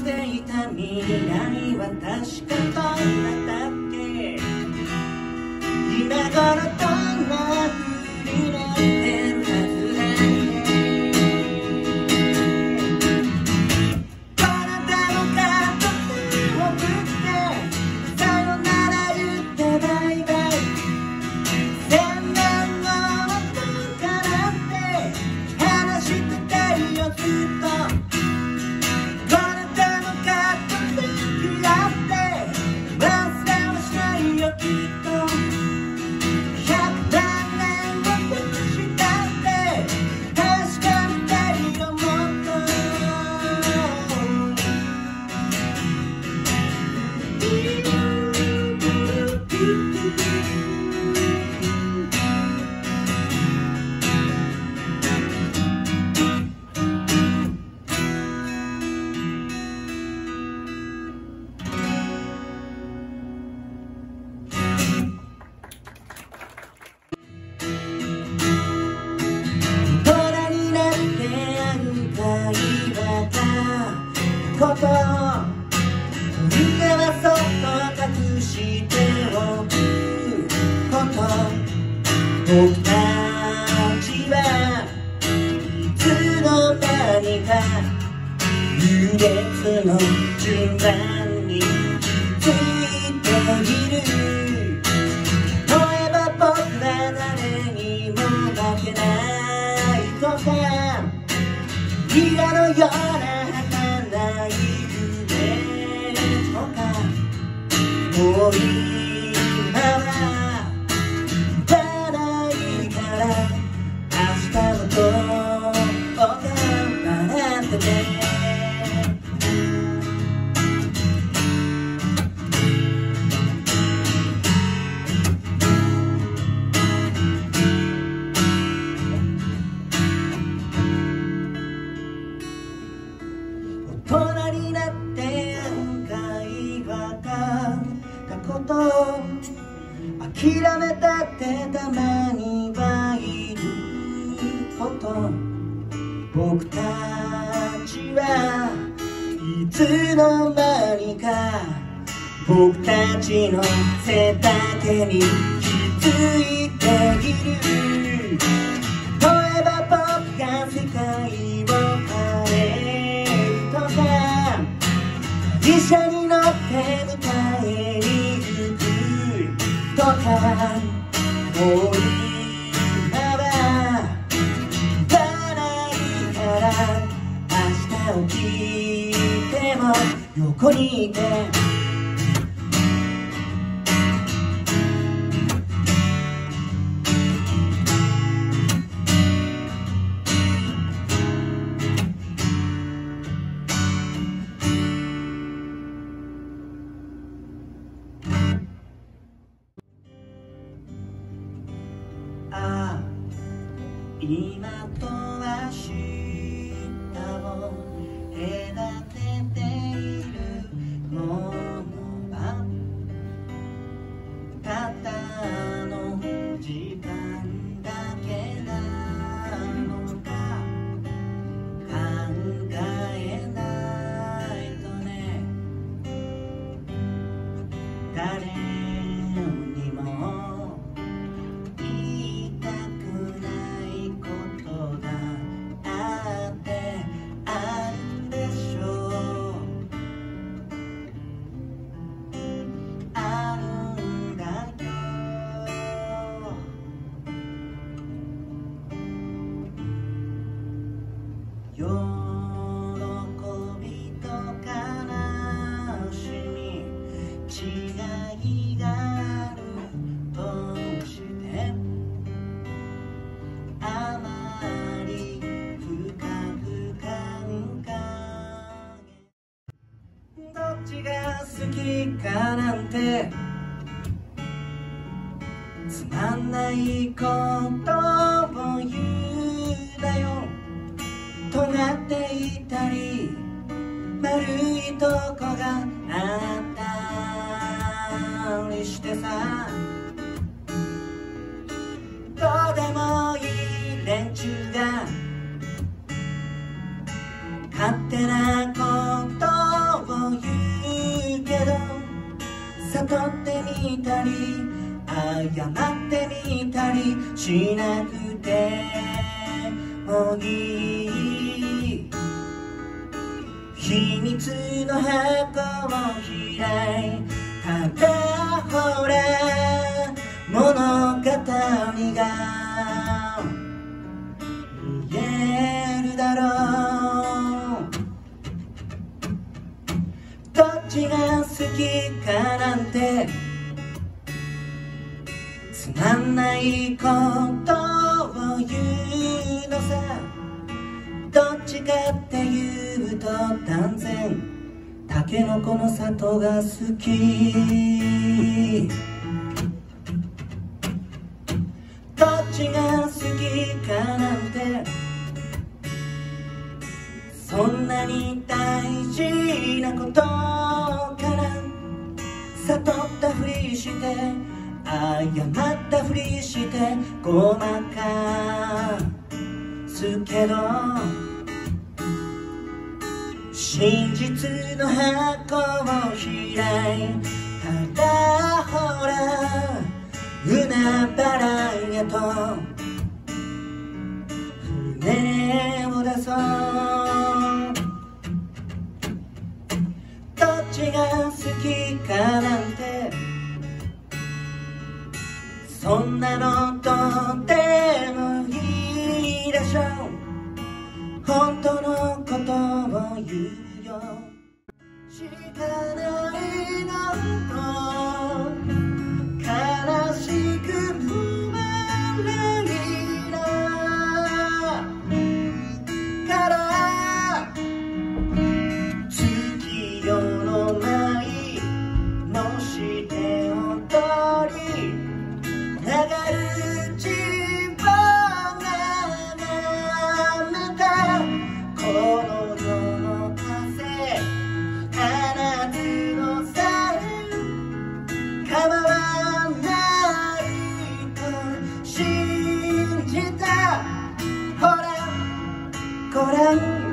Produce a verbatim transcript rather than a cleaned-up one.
ていた未来は確かどんなだっけ。今頃どんな風になってるはずだね。体の片手を振ってさよなら言ってバイバイ。千年後のどからって話してたいよずっと。こと人間はそっと隠しておくこと。僕たちはいつの間にか優劣の順番に気づいている。思えば僕ら誰にも負けないとか嫌のようなもう今はじゃないから明日のことが笑ってて。大人になって案外わかったこと諦めたってたまにはいること。僕たちはいつの間にか僕たちの背丈に気づいている。思えば僕が世界を変えるとか汽車に乗って迎えに行くとかもう今はじゃないから明日起きても横にいて。今と明日を隔てているものはただの時間だけなのか考えないとね。誰にも言いたくないことがあってあるでしょう。あるんだよ。喜びと悲しみ違いがあるとしてあまり深く考えどっちが好きかなんてつまんないことを言うなよ。尖っていたり丸いとこがあったりしてさ、どうでもいい連中が勝手なことみたり謝ってみたりしなくてもいい。秘密の箱を開いたらほら物語が見えるだろう。どっちが好きかなんてつまんないことを言うのさ。どっちかっていうと断然タケノコの里が好き。どっちが好きかなんてそんなに大事なことかな。悟ったふりして謝ったふりしてごまかすけど真実の箱を開いたらほら海原へと船を出そう。どっちが好きかなんてそんなのどうでもいいでしょう。本当のことを言うよ。しかないの悲しくもないなから月夜の舞のして踊り流る千葉が眺めたこの世の風放つのさえ構わないと信じた。ほらご覧